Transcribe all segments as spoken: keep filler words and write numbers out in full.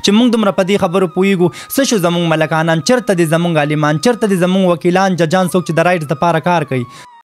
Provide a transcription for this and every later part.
چې موږ دومره په دې خبرو پوهېږو څه شو زموږ ملکانان چېرته دي زموږ عالمان چېرته دي زموږ وکیلان ججان څوک چې د رایټس دپاره کار کوي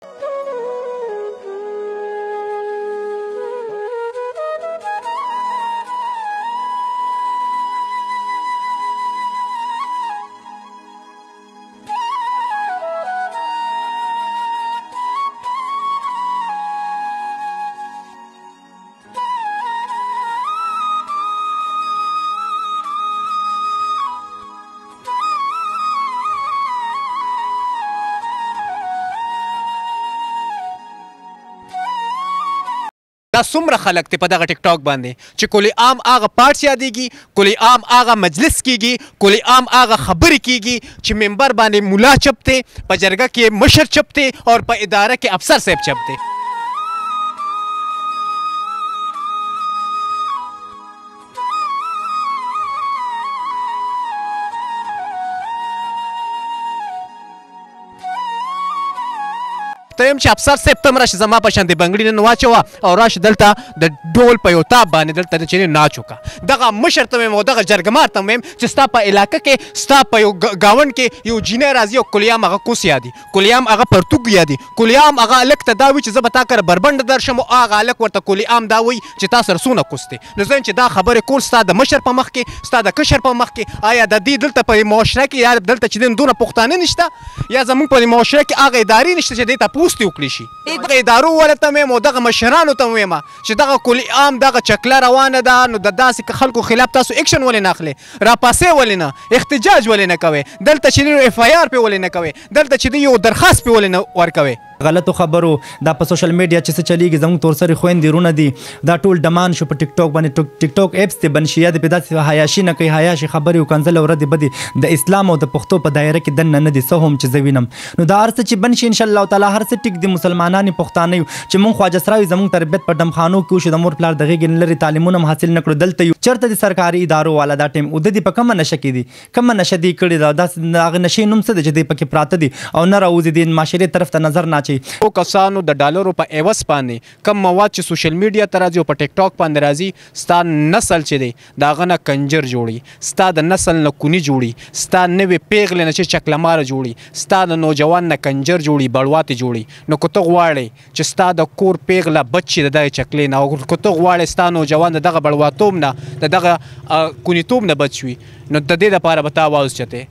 دا څومره خلک دی په دغه ټیک ټاک باندې چې کلی عام هغه پارټس یادېږي کلی عام هغه مجلس کیږي کلی عام هغه خبرې کیږي چې منبر باندې ملا چپ دی په جرګه کې مشر چپ دی او په اداره کې افسر صاحب چپ دی ته یم چې افسر صاحب ته هم راشي زما په شان د بنګړي نن واچوه او راشي دلته د ډول په یو تاب باندې دلته چې ناچ وکړه دغه مشر ته ویم او دغه جرګمار ته ویم چې ستا په علاقه کې ستا په یو ګاونډ کې یو جینۍ راځي او کلیام هغه کوس یادي کلیام هغه پرتوګ یادي کلیام هغه هلک ته دا وایي چې زه به تا کره بربنډه درشم او هغه هلک ورته کلیام دا وایي چې تا سره څونه کوس دی نو زه چې دا خبرې کول ستا د مشر په مخ کې ستا د کشر په مخ کې آیا د دې دلته په معاشره کې یا دلته چې دی دونه پښتانه نشته یا زموږ په معاشره کې هغه ادارې نشته چې دې ته پوس دې وکړي شي دغه ادارو ولې ته ویم او دغه مشرانو ته ویم چې دغه کلي عام دغه چکله روانه ده نو د داسې خلکو خلاف تاسو اکشن ولې نه اخلئ راپاسې ولې نه احتجاج ولې نه کوئ دلته چې اف آی آر پې ولې نه کوئ دلته چې یو درخواست پې ولې نه ورکوئ غلطو خبرو دا په سوشل میډیا چې څه چلیږي زموږ تورسرې خویندې رونه دي دا ټول ډمان شو په ټیک ټاک باندې ټیک ټاک ایپس دې بند شي یا دې پې داسې حیاشي نه کوي حیاشي خبرې او کنځلې او ردې بدې د اسلام او د پښتو په دایره کې دننه نه دي څه هم چې زه وینم نو دا هر څه چې بند شي انشاءالله تعالی هر څه ټیک دي مسلمانان یې پښتانه یو چې موږ خواجه سراوي زموږ تربیت په ډمخانو کې وشو د مور پلار د غېږې نه لرې تعلیمونه هم حاصل نه کړو دلته یو چېرته د سرکاري ادارو والا دا ټایم اوده دي په کومه نشه کې دي کومه نشه دې کړې ده داسې هغه نشې نوم څه دی چې دوی پکې پراته دي او نه راوځي د معاشرې طرف ته نظر نه اچوي نو د ډالرو په عوض باندې کم مواد چې سوشل میډیا ته راځي او په ټیک ټاک باندې راځي ستا نسل چې دی د هغه نه کنجر جوړي ستا د نسل نه کونی جوړي ستا نوې پیغلې نه چې چکلماره جوړي ستا د نوجوان نه کنجر جوړي بړواتې جوړي نو که ته غواړې چې ستا د کور پیغله بچ د دغې چکلې نه او که ته غواړې ستا نوجوان د دغه بړواتوب نه د دغه کونیتوب نه بچ وي نو د دې دپاره به تا آواز چتې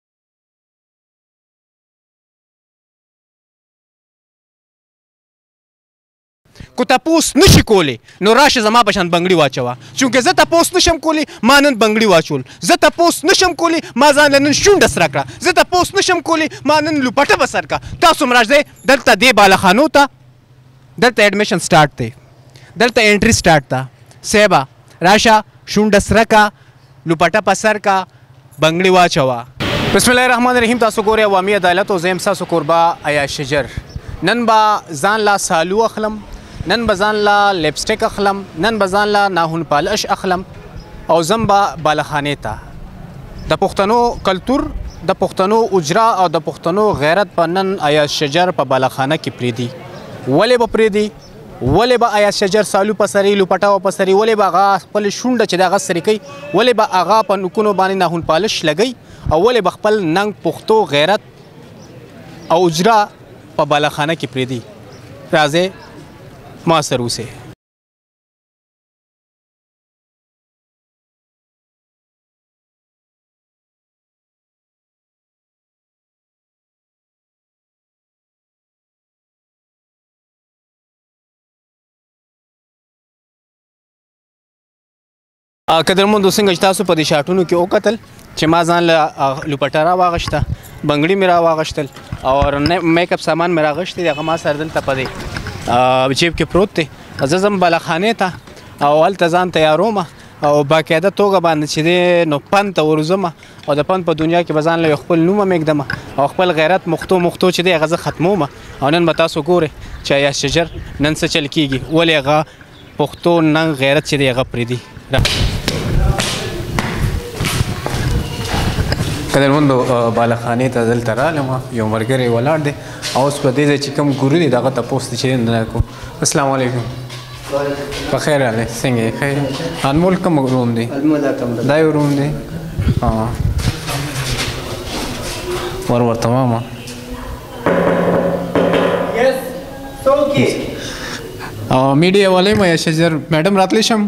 کو تپوس نشي کولی نو راشه زما په شان بنګړي واچوه چونکې زه تپوس نشم کولی ما نن بنګړي واچول زه تپوس نشم کولی ما ځان له نن شونډه سره کړه زه تپوس نشم کولی ما نن لوپټه به سر کړه تاسو هم راځئ دلته دې بالاخانو ته دلته ایډمیشن سټارټ دی دلته انټري سټارټ ده صاحبه راشه شونډه سره کړه لوپټه په سر کړه بنګړي واچوه بسم الله الرحمن الرحیم تاسو ګورئ عوامي عدالت او زه یم ستاسو کوربه عیاش شجر نن به ځان لا سالو اخلم نن به ځان لا لپسټک اخلم نن به ځان لا ناخن پالش اخلم او ځم به بالاخانې ته د پښتنو کلتور د پښتنو اجرا او د پښتنو غیرت په نن عیاش شجر په بالاخانه کې پرېږدي ولې به پرېږدي ولې به عیاش شجر سالو په سري لوپټه په سري ولې به هغه خپل شونډه چې د هغه سري کوي ولې به هغه په نوکونو باندې ناخن پالش لګوي او ولې به خپل ننګ پښتو غیرت او اجرا په بالاخانه کې پرېږدي راځئ ما سره اوسئ قدرمندو څنګه چې تاسو په دې شاټونو کې وکتل چې ما ځان له لوپټه راواغشته بنګړي مې راواغشتل او میک اپ سامان مې راغشتی هغه ما سره دلته په دې جیب کې پروت دی زه ځم بالاخانې ته او هلته ځان تیاروم او باقاعده توګه باندې چې دی نو پند ته ورځم او د پند په دنیا کې به ځان له خپل نوم هم ایږدم او خپل غیرت مختو مختو چې دی هغه زه ختموم او نن به تاسو ګورئ چې عیاش شجر نن څه چل کېږي ولې هغه پښتو ننګ غیرت چې دی هغه پرېږدي قدرمندو بالاخانې ته دلته رالم یو ملګری ولاړ دی او اوس په دې ځای چې کوم ګورو دی د هغه تپوس دی چې نه کوم السلام علیکم په خیر راغلی څنګه یې ښه انمول کوم روم دی دا یو روم دی ور ورته واما او میډیا والے ما یا شجر میډم راتلی شم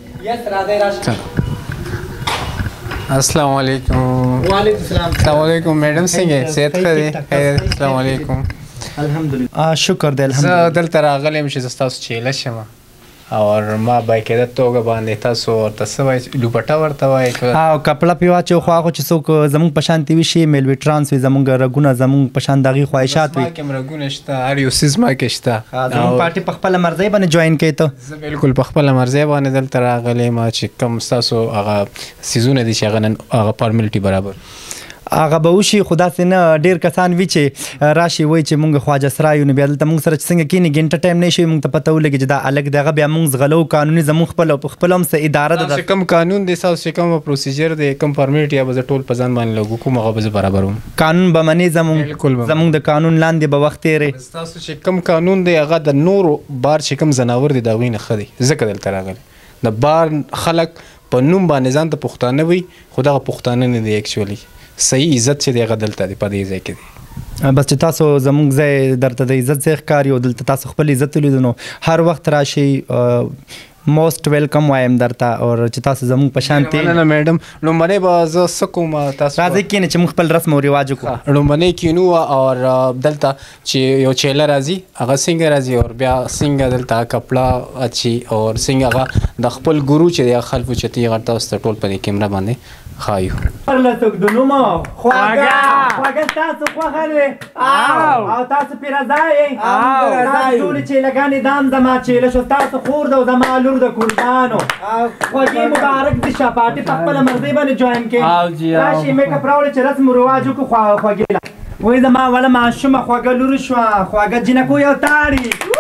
السلام علیکم وعلیکم السلام السلام علیکم میډم څنګه صحت ښه دی السلام علیکم الحمدلله شکر دی الحمدلله زه دلته راغلی یم چې زه ستاسو چیله شم اور ما باقاعده توګه باندې تاسو ورته څه وایي لوپټه ورته وایي او کپړه پې واچو خو هغه چې څوک زموږ په شان تېوي شي میل ویټرانس وي زموږ رګونه زموږ په شان د هغې خواهشات وي زما کې هم رګونه شته هر یو څیز ما کې شته زموږ پارټي په خپله مرضۍ باندې جوین کوي ته زه بالکل په خپله مرضۍ باندې دلته راغلی یم چې کوم ستاسو هغه څیزونه دي چې هغه نن هغه فارملټي برابر هغه به وشي خو داسې نه ډېر کسان وي چې راشي وایي چې مونږ خواجه سرای یو نو بیا دلته مونږ سره چې څنګه کښېني ګنټه ټایم نه شي مونږ ته پته ولګي چې دا هلک دی هغه بیا مونږ زغلو قانوني زمونږ خپل خپل هم څه اداره ده چې کوم قانون دی ستاسو چې کوم پروسیجر دی کوم فارمیلټي به زه ټول په ځان باندې لګو کوم هغه به زه برابروم قانون به منې زمونږ زمونږ د قانون لاندې به وخت تېرې ستاسو چې کوم قانون دی هغه د نورو بار چې کوم ځناور دی د هغوی نه ښه دی ځکه دلته راغلی د بار خلک په نوم باندې ځان ته پښتانه وي خو دغه پښتانه نه دی ایکچولي صحیح عزت چې دی هغه دلته دی په دې ځای کې دی بس چې تاسو زموږ ځای درته د عزت ځای ښکاري او دلته تاسو خپل عزت ولیدو نو هر وخت راشئ موسټ ویلکم وایم درته او چې تاسو زموږ په شان نه نه میډم لومړنی به زه څه کوم تاسو راځئ کښېنئ چې موږ خپل رسم او رواج وکړو لومړنی کینو او دلته چې یو چیله راځي هغه څنګه راځي او بیا څنګه دلته کپړه اچي او څنګه هغه د خپل ګورو چې دی خلفو چتي هغه تاسو ته ټول په دې کیمره باندې خایو پرله تقدنومو خواږه خواږه ستاسو خوښه دی او تاسو پرې رضا یې تاسو ټولې چیلهګانې دام زما چیله شو ستاسو خور ده او زما لور د کورګانو خوږې مبارک دي شه پارټي په خپله مرضۍ باندې جوین کړي راشي میک اپ راوړئ چې رسم و رواج وکړو خوږې له وایي زما وړه ماشومه خوږه لور شوه خوږه جینکو یو تاړي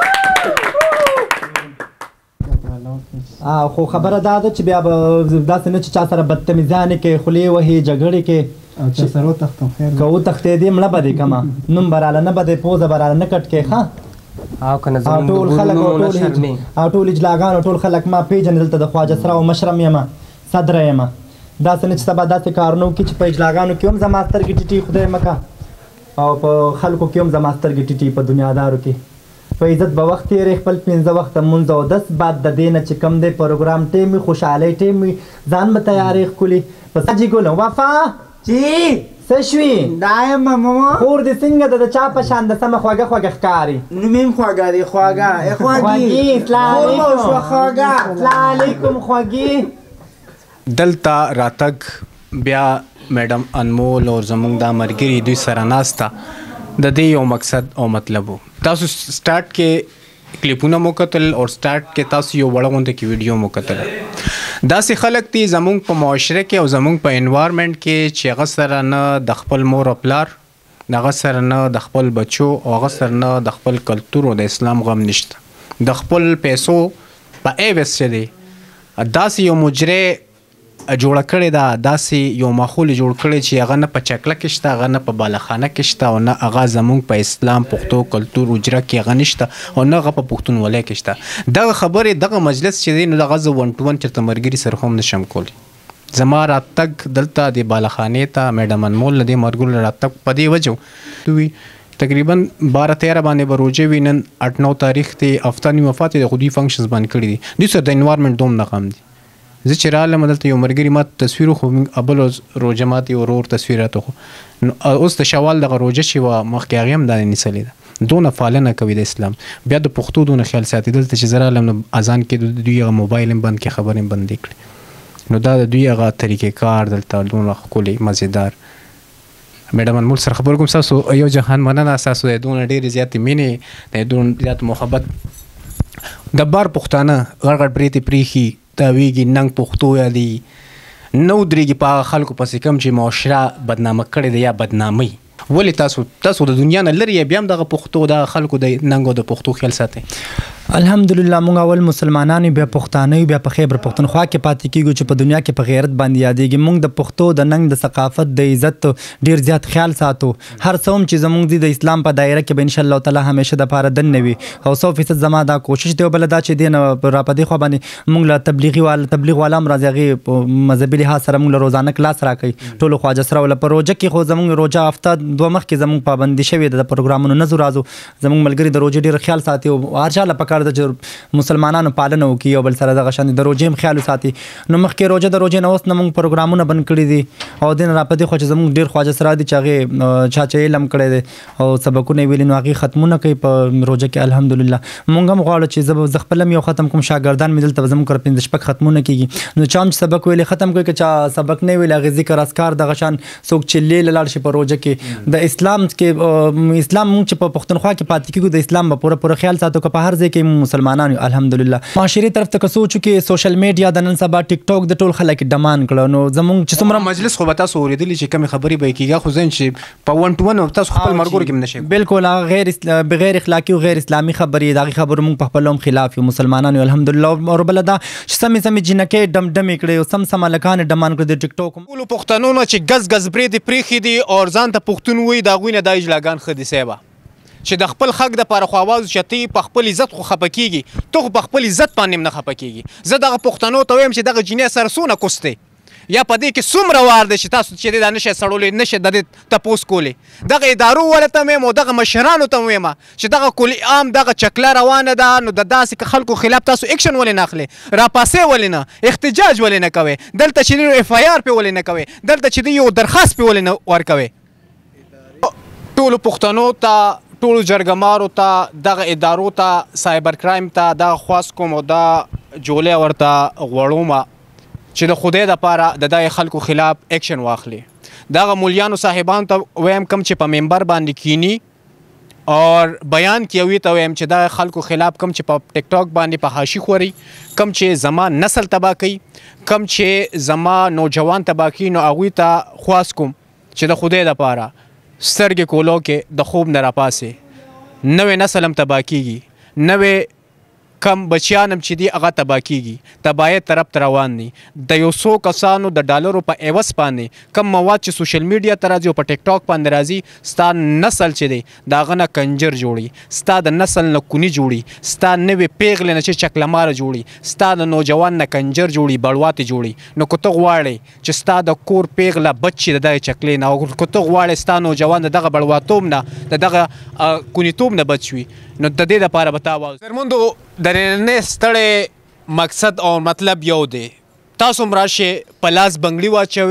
خو خبره دا ده چې بیا به داسې نه چې چا سره بدتمیزیانې کوي خولې وهي جګړې کوي چې سره وتښتم خیر که وتښتېدې مړه به دې کمه نوم به راله نه به دې پوزه به راله نه کټ کوې ښه او کنه زموږ ټول خلک او ټول اجلاګان او ټول خلک ما پیژنې دلته د خواجه سراو مشرم یمه صدره یمه داسې نه چې سبا داسې کارونه وکړي چې په اجلاګانو کې هم زما سترګې ټیټي خدای مکه او په خلکو کې هم زما سترګې ټیټي په دنیادارو کې په عزت به وخت تېری خپل پنځه وخته مونځ او دس بعد د دې نه چې کوم دی پروګرام ټیم وي خوشحالۍ ټیم وي ځان به تیارې ښکلي په سجي ګله وفا چې څه شوي دا یم ماما خور دې څنګه ده د چا په شان د سمه خوږه خوږه ښکاري نوم یې هم خوږه دی خوږه خوږې خوږې شوه خوږه السلام علیکم خوږې دلته راتګ بیا میډم انمول او زموږ دا ملګري دوی سره ناسته د دې یو مقصد او مطلب و تاسو سٹارټ کې کلیپونه مو کتل او سٹارټ کې تاسو یو وړه غونډه کې ویډیو مو کتل داسې خلک دي زموږ په معاشره کې او زموږ په انوایرمنټ کې چې هغه سره نه د خپل مور او پلار هغه سره نه د خپل بچو او هغه سره نه د خپل کلتور او د اسلام غم نشته د خپل پیسو په ایوس چې دی داسې یو مجرې جوړه کړې ده داسې یو ماحول جوړ کړی چې هغه نه په چکله کې شته هغه نه په بالخانه کې شته او نه هغه زموږ په اسلام پښتو کلتور اجره کې هغه نشته او نه هغه په پښتونولۍ کې شته دغه خبرې دغه مجلس چې دی نو دغه زه ون ټو ون چېرته ملګري سره هم نشم کولی زما راتګ دلته د بالخانې ته میډم انمول له دې ملګرو راتګ په دې وجه دوی تقریبا بارہ تیرہ باندې به روژې وي نن اټ نو تاریخ دی هفته نیمه پاتې د خو دوی فنکشنز بند کړي دي دوی سره د انوایرمنټ دوم ناکام دي زه چې رالم دلته یو ملګري ما تصویر خو ابل روژه ماتې ورور تصویر راته خو اوس د شوال دغه روژه چې وه مخکې هغې هم دا نیسلې ده دونه فالنه کوي د اسلام بیا د پښتو دونه خیال ساتي دلته چې زه رالم نو اذان کې دوی هغه موبایل هم بند کړي خبرې هم بندې کړي نو دا د دوی هغه طریقې کار دلته دونه ښکلې مزېدار میډم انمول سره خبرې کوم ستاسو یو جهان مننه ستاسو د دونه ډېرې زیاتې مینې د دونه زیات محبت د بار پښتانه غړ غړ پرېتې پرېښي تاویږي ننګ پښتو یادي نو درېږي په هغه خلکو پسې کوم چې معاشره بدنامه کړې ده یا بدنامۍ ولې تاسو تاسو د دنیا نه لرې بیا هم دغه پښتو د خلکو د ننګو د پښتو خیال ساتئ؟ الحمدلله مونږ اول مسلمانان بیا پښتانه بیا په خیبر پښتونخوا کې پاتې کیږو چې په دنیا کې په غیرت باندې یادېږي. مونږ د پښتو د ننګ د ثقافت د عزت ډیر زیات خیال ساتو. هر څوم چې زمونږ دي د اسلام په دایره کې به ان شاء الله تعالی همیشه د پاره دن نوي او سو فیصد زما دا کوشش دی بل دا چې دین را پدې خو باندې مونږ له تبلیغي وال تبلیغ والام راځي مذهبي لحاظ سره مونږ له روزانه کلاس راکړي ټول خواجه سره ول په روزه کې خو زمونږ روزه هفته دوه مخ کې زمونږ پابندي شوی د پروګرامونو نه زورازو زمونږ ملګری د روزه ډیر خیال ساتي او هر چا له پکار د مسلمانانو پالنه وکي او بل سره د غشن د روزې خیال ساتي. نو مخکې روزه د روزې نه اوس نه مونږ پروګرامونه بند کړی دي او دین را پدې خو چې زمونږ ډیر خواجه سره دي چې هغه چا چې علم کړی دي او سبقونه ویل نو هغه ختمونه کوي په روزه کې. الحمدلله مونږ هم غواړو چې زه خپل یو ختم کوم شاګردان مې دلته زموږ کر پنځه شپږ ختمونه کیږي نو چا سبق ویل ختم کوي که چا سبق نه ویل هغه ذکر اذکار د غشان څوک چې لیل لاړ شي په روزه کې د اسلام کې اسلام مونږ چې په پښتونخوا کې پاتې کیږو د اسلام په پوره پوره خیال ساتو که په هر ځای کې مسلمانان الحمدلله. معاشري طرف ته سوچو کې سوشل میډیا د نن سبا ټیک ټاک د ټول خلک ډمان کړو نو زمونږ چې څومره مجلس خو به تاسو اورېدلی چې کومې خبرې به کېږي خو ځین چې په ون ټو ون تاسو خپل مرګورو کې هم نشئ بالکل غیر بغیر اخلاقي او غیر اسلامي خبرې دغه خبرو مونږ په خپل هم خلاف یو مسلمانانو الحمدلله. او بل دا چې سمې سمې جنکې ډمډمې کړې او سم سم لکان ډمان کړ د ټیک ټاک ټول پښتنو نه چې غز غز پرې دي پرېخي دي او ځان ته پښتون وي دا غوینه د اجلاګان خدي سیبا چې د خپل حق د پاره خو आवाज چتی په خپل عزت خو خپه کیږي ته په خپل عزت باندې نه خپه کیږي. زه دغه پښتنو ته وایم چې دغه جنې سره سونه کوسته یا پدې کې څومره وار دي چې تاسو چې دا نشه سړولې نشه د تپوس کولې دغه ادارو ولته مې مو دغه مشرانو ته وایم چې دغه کلی عام دغه چکله روانه ده نو د داسې خلکو خلاف تاسو اکشن ولې نه اخلي را پاسې ولې نه احتجاج ولې نه کوي دلته چې اف آی آر په ولې نه کوي دلته چې یو درخواست په ولې نه ورکوي. ټول پښتنو ته ټول جرګمارو ته دغه ادارو ته سایبر کرایم ته دغه خواست کوم او دا جولې ورته غواړم چې د خدای دپاره د دغه خلکو خلاف اکشن واخلي. دغه مولیانو صاحبانو ته وایم کم چې په ممبر باندې کینی اور بیان کوي ته وایم چې دغه خلکو خلاف کم چې په ټیک ټاک باندې په حاشي خوري کم چې زما نسل تباه کوي کم چې زما نوجوان تباه کوي نو هغوی ته خواست کوم چې د خدای دپاره سترګې کولو کې د خوب نه راپاسې نوې نسل هم تباه کیږي نوې کم بچیان هم چې دي هغه تباه کیږي تباهۍ طرف ته روان دي. د یو څو کسانو د ډالرو په عوض باندې کم مواد چې سوشل میډیا ته راځي او په ټیک ټاک باندې راځي ستا نسل چې دی د هغه نه کنجر جوړي ستا د نسل نه کونی جوړي ستا نوې پیغلې نه چې چکلماره جوړي ستا د نوجوان نه کنجر جوړي بړواتې جوړي. نو که ته غواړې چې ستا د کور پیغله بچي د دغه چکلې نه او که ته غواړې ستا نوجوان د دغه بړواتوب نه د دغه کونیتوب نه بچ وي نو د دې دپاره به تا آواز درموندو د نننۍ ستړی مقصد او مطلب یو دی. تاسو هم راشئ په لاس بنګړي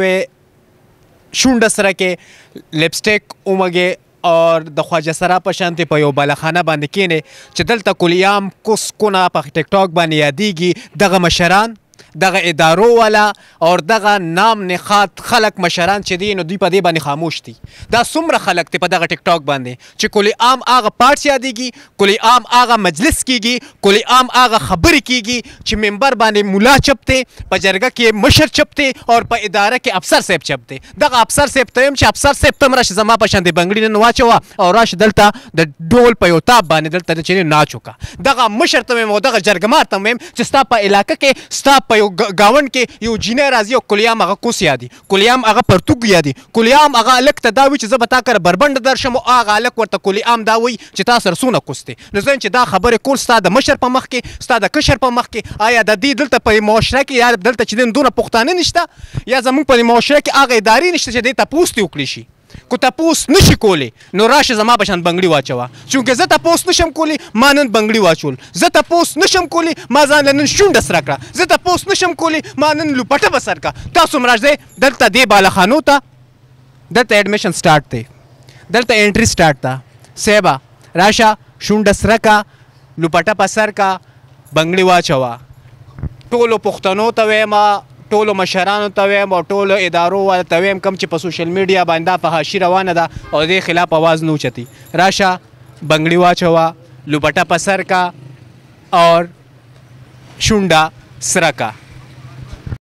واچوئ شونډه سره کې لپسټیک ومږئ اور د خواجه سرا په شانتې په یو بالخانه باندې کینئ چې دلته کلیام کوس کونه په ټیک ټاک باندې یادیږي دغه مشران دغه ادارو والا اور دغه نام نخات خلق مشران چې دي نو دوی په دې باندې خاموش دي. دا څومره خلق دي په دغه ټیک ټاک باندې چې کلی عام هغه پارټ یادیږي کلی عام هغه مجلس کیږي کلی عام هغه خبرې کیږي چې ممبر باندې مولا چپته په جرګه کې مشر چپته اور په اداره کې افسر صاحب چپته دغه افسر صاحب ته هم چې افسر صاحب تم راشه زما په شان د بنګړي نه واچوه او راشه دلته د ډول په یو تاب باندې دلته چې ناچ وکړه دغه مشر ته مو دغه جرګمار ته مم چې ستا په علاقه کې ستا په یو گاون کې یو جینۍ راځي او کلیام هغه کوس یادي کلیام هغه پرتوګ یادي کلیام هغه الک ته دا وي چې زه به تا کره بربنډ درشم او هغه الک ورته کلیام دا وي چې تا سره څونه کوس دی. نو زه چې دا خبرې کول ستا د مشر په مخ کې ستا د کشر په مخ کې آیا د دې دلته په معاشره کې یا دلته چې دونه پښتانه نشته یا زموږ په معاشره کې هغه ادارې نشته چې دې تپوس دې وکړي شي. کو تپوس نشي کولی نو راشه زما په شان بنګړي واچوه چونکې زه تپوس نشم کولی ما نن بنګړي واچول زه تپوس نشم کولی ما ځان له نن شونډه سره کړه زه تپوس نشم کولی ما نن لوپټه به سر کړه. تاسو هم راځئ دلته دې بالخانو ته دلته ایډمیشن سټارټ دی دلته انټري سټارټ ده صاحبه راشه شونډه سره کړه لوپټه په سر کړه بنګړي واچوه. ټولو پښتنو ته وایم ټولو مشرانو ته وایم او ټولو ادارو والا ته وایم کوم چې په سوشل میډیا باندې دا په حاشي روانه ده او دې خلاف آواز نه اوچتي راشه بنګړي واچوه لوپټه په سر کا اور شونډه سره کا.